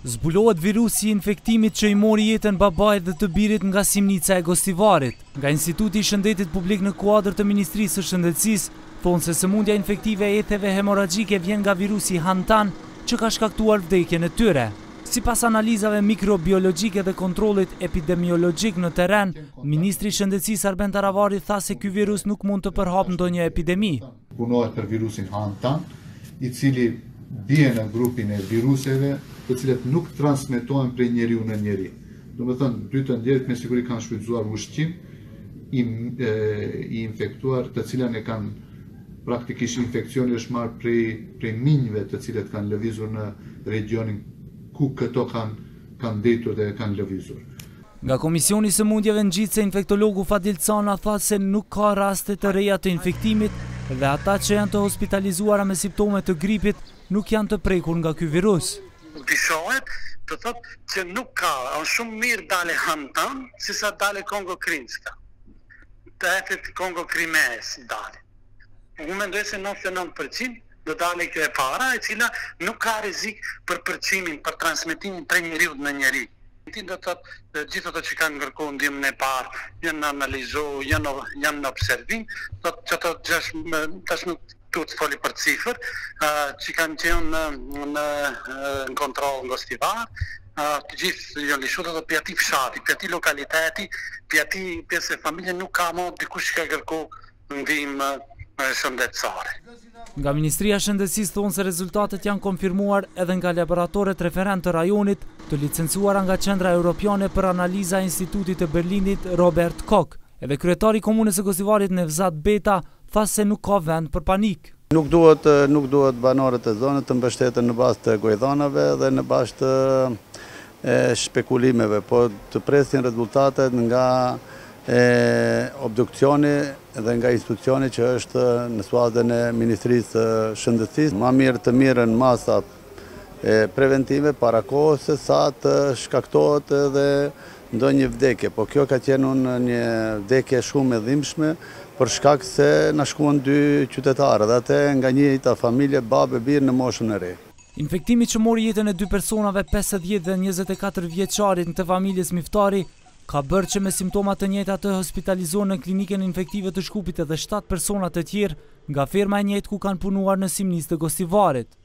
Zbulohet virusi i infektimit që i mori jetën babait dhe të birit nga simnica e Gostivarit. Nga Instituti i Shëndetit Publik në kuadër të Ministrisë së Shëndetësisë, thonë se sëmundja infektive e etheve hemoragjike vjen nga virusi hantan që ka shkaktuar vdekjen e tyre. Sipas analizave mikrobiologjike dhe kontrollit epidemiologjik në terren, Ministri i Shëndetësisë Arben Taravari tha se ky virus nuk mund të përhap ndonjë epidemi. Punohet për virusin hantan, i cili bie në grupin e viruseve, të cilet nuk transmetohen prej njeriu në njeri. Do të thënë, dy të ndjerit me siguri kanë shfrytzuar ushqim i infektuar, të cilat e kanë praktikisht infekcioni është marrë prej minjve të cilet kanë lëvizur në regionin ku këto kanë ndetur dhe kanë lëvizur. Nga Komisioni i Sëmundjeve Ngjitse, infektologu Fadil Cana tha se nuk ka raste të reja të infektimit dhe ata që janë të hospitalizuara me simptome të gripit nuk janë të prekur nga ky virus. Dishohet të thotë që nuk ka, është shumë mirë dale hantan, si sa dale Kongo Krinska. Të efet Kongo Krimes dale. Unë mendoj se 99% do dale kjo e para, e cila nuk ka rrezik për përqimin, për transmetimin prej njeriu në njeri. Ti do të thotë gjithë ato që kanë kërkuar ndihmën e parë, janë analizuar, janë në observim, thotë që ato tash nuk të foli për cifër, që kanë qenë në kontroll në Gostivar, të gjithë janë lishuar ato pjati fshati, pjati lokaliteti, pjati pjesë e familje nuk ka më dikush që ka kërkuar ndihmë shëndetësore. Nga Ministria e Shëndetësisë thonë se rezultatet janë konfirmuar edhe nga laboratoret referent të rajonit, të licencuara nga Qendra Europiane për Analiza e Institutit të Berlinit Robert Koch. Edhe kryetari i komunës së Gostivarit Nevzat Beta tha se nuk ka vend për panik. Nuk duhet banorët e zonës të mbështeten në bazë të gojdhanave dhe në bazë të shpekulimeve, po të presin rezultatet nga obdukcioni dhe nga institucioni që është në suadën e Ministrisë së Shëndetësisë. Ma mirë të mirën masa preventive para kohës se sa të shkaktohet edhe ndonjë vdekje, po kjo ka qenë një vdekje shumë e dhimbshme për shkak se na shkuan dy qytetarë dhe atë nga njëjta familje, babë e birë në moshën e re. Infektimi që mori jetën e dy personave 50 dhe 24 vjeçarit në të familjes Miftari ka bërë që me simptoma të njëjta të hospitalizohen në klinikën infektive të Shkupit edhe 7 persona të tjerë nga ferma e njëjtë ku kanë punuar në simnisë të Gostivarit.